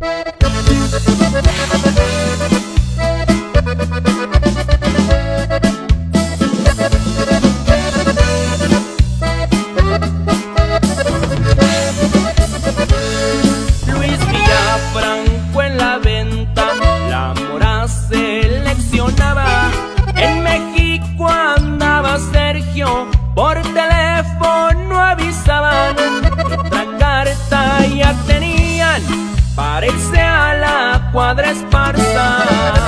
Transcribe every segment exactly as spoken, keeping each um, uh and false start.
Luis Villafranco en la venta, la mora seleccionaba. En México andaba Sergio, por teléfono avisaban. Otra carta ya tenían para irse a la cuadra Esparza.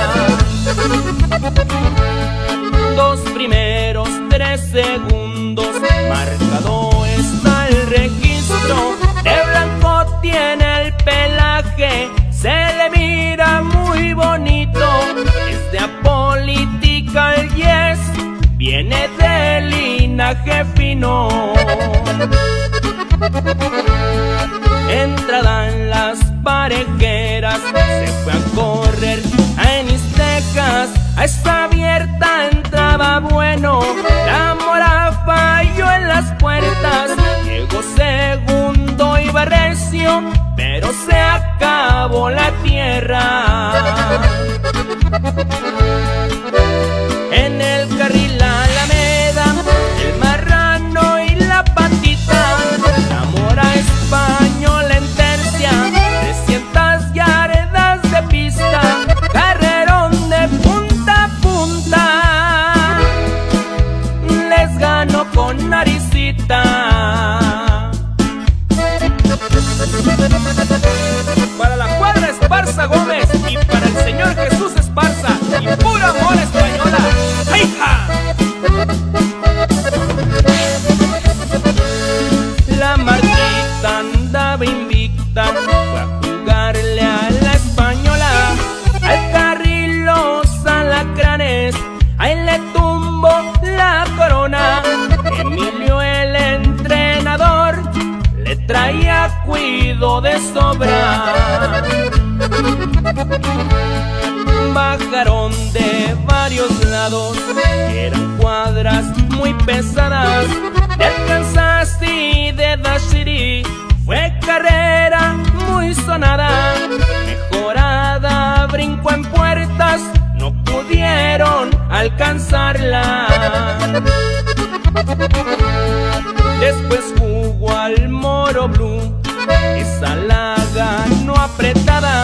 Dos primeros, tres segundos, marcado está el registro. De blanco tiene el pelaje, se le mira muy bonito. Es de Apolitical Yes, viene de linaje fino. Entrada en las parejeras, se fue a correr a Ennis, Texas. A esta abierta entraba bueno, la mora falló en las puertas. Llegó segundo y recio, pero se acabó la tierra. En el carril Alameda, el marrano y la patita, la mora española en tercia, trescientas yardas de pista, carrerón de punta a punta, les ganó con naricita. Para la cuadra Esparza Gómez y para el señor Jesús Esparza y pura mora española. ¡Hija! La Marquita andaba invicta, fue a jugarle a la española. Al carril los alacranes, ahí le tumbó la corona. Emilio el entrenador le traía cuido de sobra. Bajaron de varios lados, eran cuadras muy pesadas. De Arkansas y de Dashiri fue carrera muy sonada. Mejorada brincó en puertas, no pudieron alcanzarla. Después jugó al Moro Blue, esa la ganó apretada.